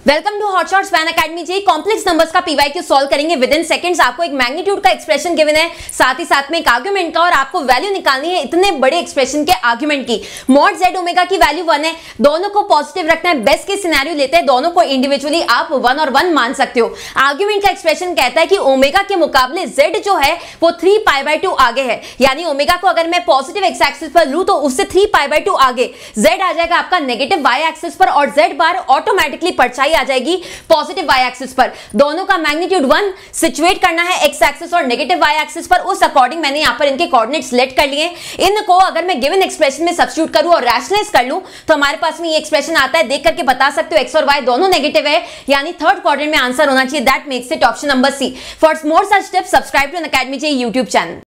Welcome to hot shots fan academy JEE. Complex numbers का PYQ solve करेंगे within seconds. आपको एक magnitude का एक्सप्रेशन गिवन है, साथ ही साथ में एक आर्गुमेंट का, और आपको वैल्यू निकालनी है इतने बड़े एक्सप्रेशन के आर्गुमेंट की। मॉड जेड ओमेगा की वैल्यू 1 है, दोनों को पॉजिटिव रखना है। बेस्ट केस सिनेरियो लेते हैं, दोनों को इंडिविजुअली आप 1 और 1 मान सकते हो। आर्गुमेंट का एक्सप्रेशन कहता है कि ओमेगा के मुकाबले जेड जो है वो 3π/2 आगे है, यानी ओमेगा को अगर मैं पॉजिटिव एक्स एक्सिस पर लूं तो उससे 3π/2 आगे जेड आ जाएगा आपका नेगेटिव वाई एक्सिस पर, और जेड बार ऑटोमेटिकली परछाई आ जाएगी पॉजिटिव वाई एक्सिस पर। दोनों का मैग्नीट्यूड 1 सिचुएट करना है एक्स एक्सिस और नेगेटिव वाई एक्सिस पर। उस अकॉर्डिंग मैंने यहां पर इनके कोऑर्डिनेट्स सेलेक्ट कर लिए। इनको अगर मैं गिवन एक्सप्रेशन में सब्स्टिट्यूट करूं और रैशनलाइज कर लूं तो हमारे पास में ये एक्सप्रेशन आता है। देख करके बता सकते हो एक्स और वाई दोनों नेगेटिव है, यानी थर्ड क्वाड्रेंट में आंसर होना चाहिए। That makes it option number C. For more such tips subscribe to Unacademy YouTube channel.